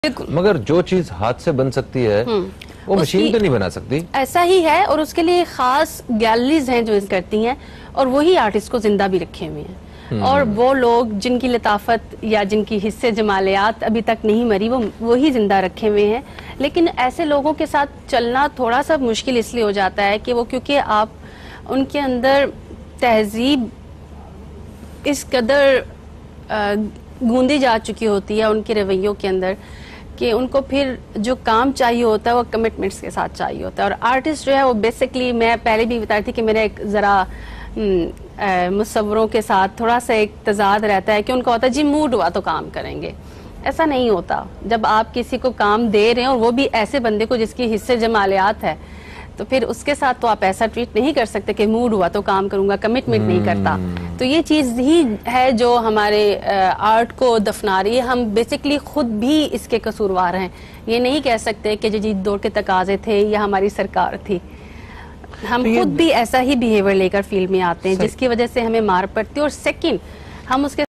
मगर जो चीज हाथ से बन सकती है वो मशीन तो नहीं बना सकती। ऐसा ही है, और उसके लिए खास गैलरीज हैं जो इस करती हैं, और वही आर्टिस्ट को जिंदा भी रखे हुए हैं। और वो लोग जिनकी लताफत या जिनकी हिस्से जमालियात अभी तक नहीं मरी, वो ही जिंदा रखे हुए हैं। लेकिन ऐसे लोगों के साथ चलना थोड़ा सा मुश्किल इसलिए हो जाता है कि वो, क्योंकि आप उनके अंदर तहजीब इस कदर गूंदी जा चुकी होती है उनके रवैयों के अंदर कि उनको फिर जो काम चाहिए होता है वो कमिटमेंट्स के साथ चाहिए होता है। और आर्टिस्ट जो है वो बेसिकली, मैं पहले भी बताई थी कि मेरा एक ज़रा मुसव्वरों के साथ थोड़ा सा एक तजाद रहता है कि उनका होता है जी मूड हुआ तो काम करेंगे। ऐसा नहीं होता। जब आप किसी को काम दे रहे हैं और वो भी ऐसे बंदे को जिसकी हिस्से जमालियात है, तो फिर उसके साथ तो आप ऐसा ट्रीट नहीं कर सकते कि मूड हुआ तो काम करूंगा, कमिटमेंट नहीं करता। तो ये चीज़ ही है जो हमारे आर्ट को दफना रही है। हम बेसिकली खुद भी इसके कसूरवार हैं। ये नहीं कह सकते कि जी दौड़ के तकाजे थे या हमारी सरकार थी। हम खुद भी ऐसा ही बिहेवियर लेकर फील्ड में आते हैं जिसकी वजह से हमें मार पड़ती है। और सेकंड, हम उसके